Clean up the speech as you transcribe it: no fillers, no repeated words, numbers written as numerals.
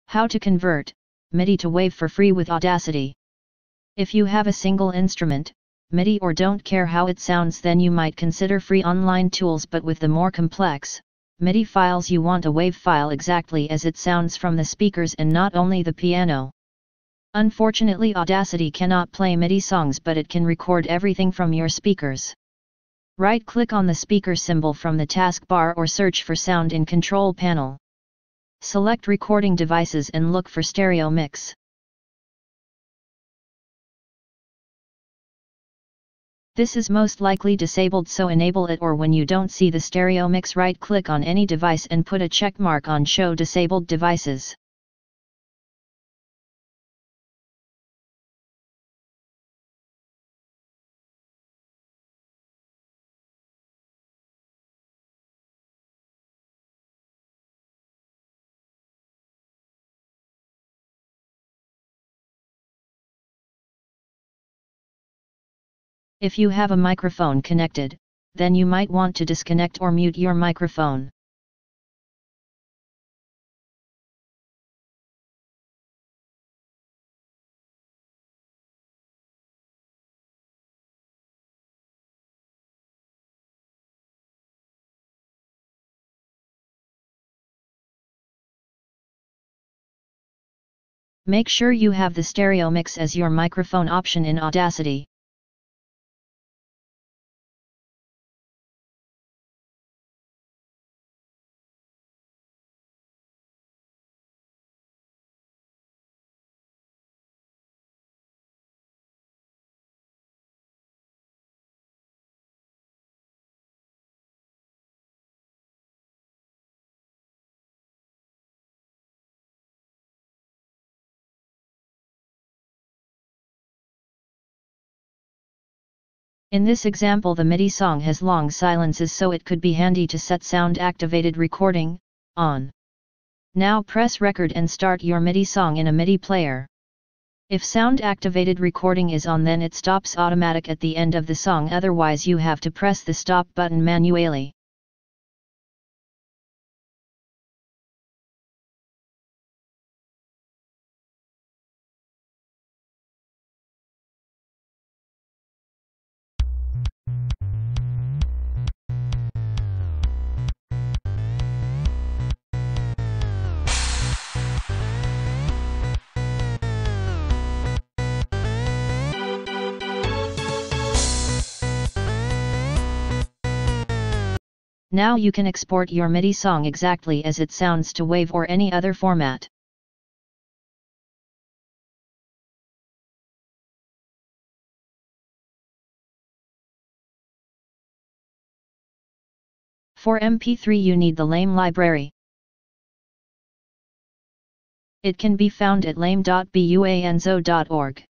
How to convert MIDI to WAV for free with Audacity. If you have a single instrument, MIDI, or don't care how it sounds, then you might consider free online tools, but with the more complex MIDI files you want a WAV file exactly as it sounds from the speakers and not only the piano. Unfortunately, Audacity cannot play MIDI songs, but it can record everything from your speakers. Right-click on the speaker symbol from the taskbar or search for Sound in Control panel. Select Recording Devices and look for Stereo Mix. This is most likely disabled, so enable it, or when you don't see the stereo mix, right-click on any device and put a check mark on Show Disabled Devices. If you have a microphone connected, then you might want to disconnect or mute your microphone. Make sure you have the stereo mix as your microphone option in Audacity. In this example, the MIDI song has long silences, so it could be handy to set sound activated recording on. Now press record and start your MIDI song in a MIDI player. If sound activated recording is on, then it stops automatic at the end of the song, otherwise you have to press the stop button manually. Now you can export your MIDI song exactly as it sounds to WAV or any other format. For MP3 you need the LAME library. It can be found at lame.buanzo.org.